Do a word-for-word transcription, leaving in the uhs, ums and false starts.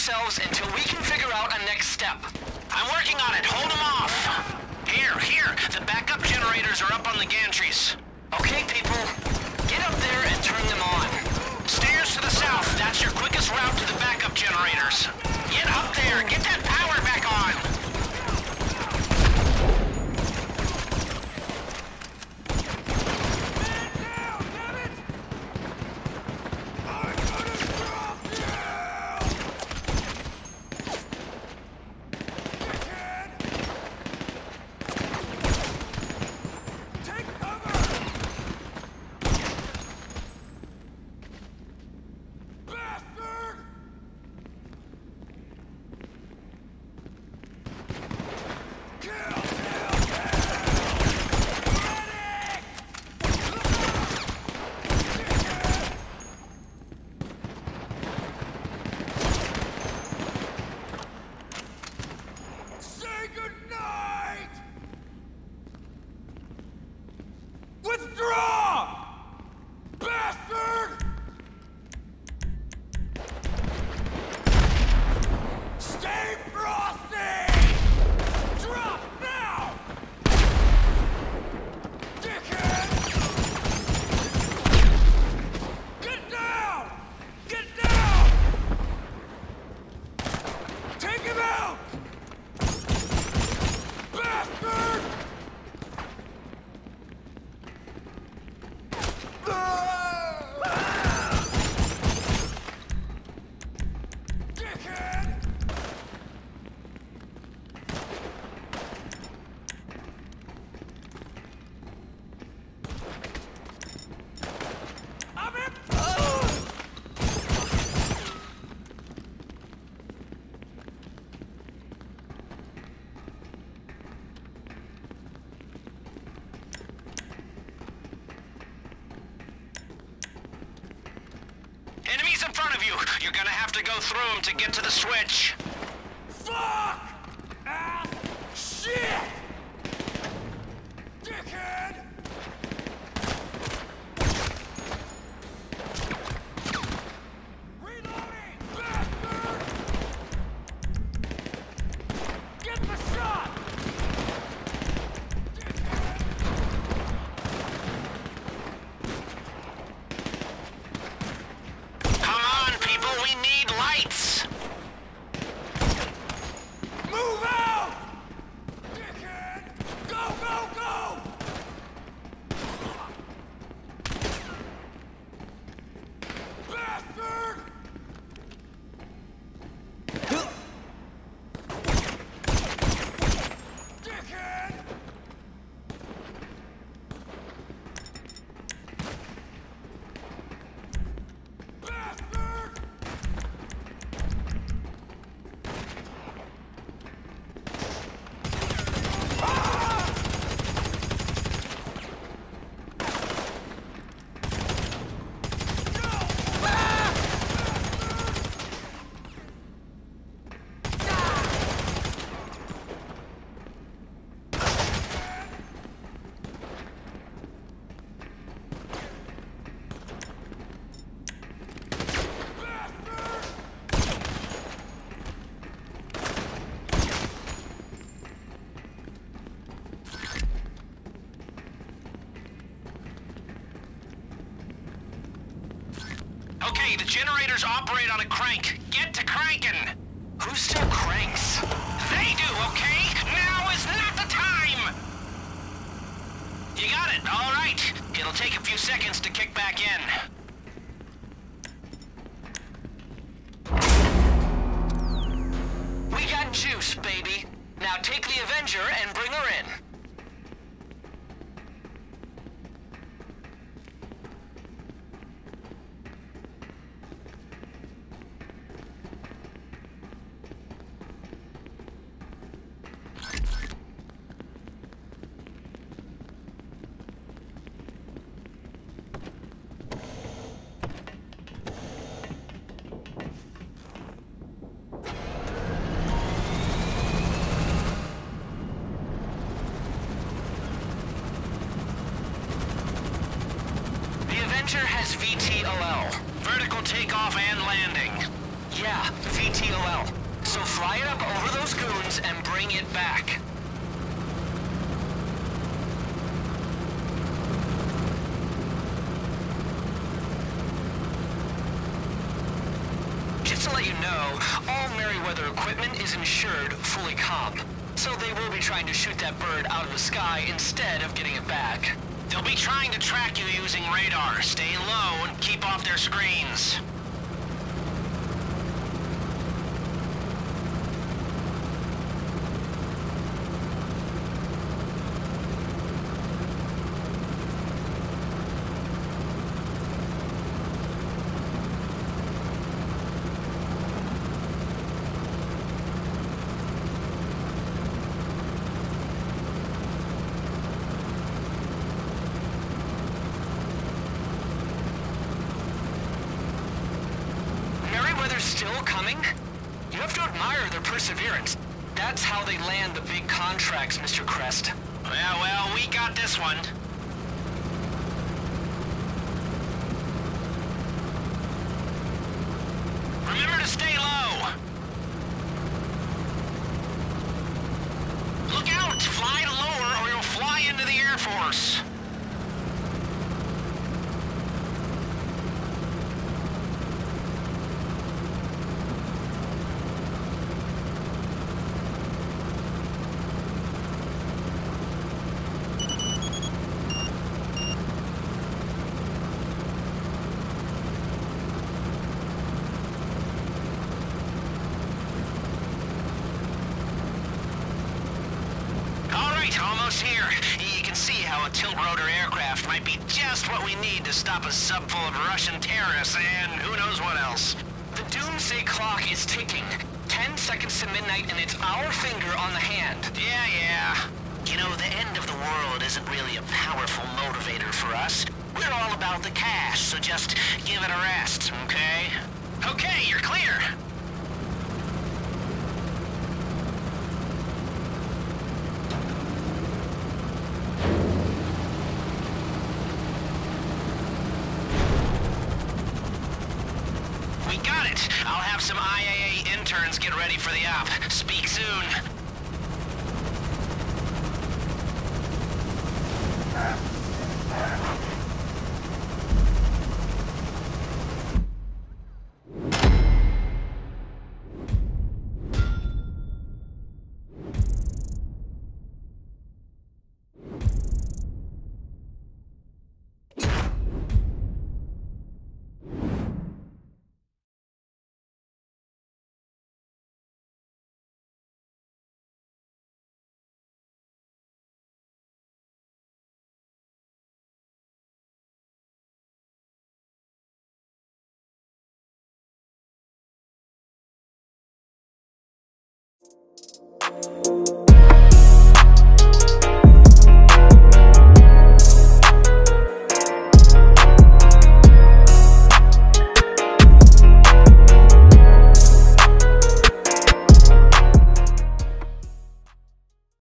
ourselves until we can figure out a next step. I'm working on it. Hold them off. Here, here. The backup generators are up on the gantries. Okay, people. Get up there and turn them on. Stairs to the south. That's your quickest route to the backup generators. Get up there. Get that power back on. Enemies in front of you! You're gonna have to go through them to get to the switch. Fuck! Ah! Shit! Dickhead! Reloading! Bastard! Get the shot! Okay, the generators operate on a crank. Get to cranking! Who still cranks? They do, okay? Now is not the time! You got it, all right. It'll take a few seconds to kick back in. We got juice, baby. Now take the Avenger and bring her in. Has V T O L, vertical takeoff and landing. Yeah, V T O L. So fly it up over those goons and bring it back. Just to let you know, all Merryweather equipment is insured fully comp. So they will be trying to shoot that bird out of the sky instead of getting it back. They'll be trying to track you using radar. Stay low and keep off their screens. Merryweather's still coming? You have to admire their perseverance. That's how they land the big contracts, Mister Crest. Well, well, we got this one. Remember to stay low. Look out! Fly lower or you'll fly into the Air Force. Almost here. You can see how a tilt-rotor aircraft might be just what we need to stop a sub full of Russian terrorists and who knows what else. The doomsday clock is ticking. Ten seconds to midnight and it's our finger on the hand. Yeah, yeah. You know, the end of the world isn't really a powerful motivator for us. We're all about the cash, so just give it a rest, okay? Okay, you're clear. I'll have some I A A interns get ready for the op. Speak soon. You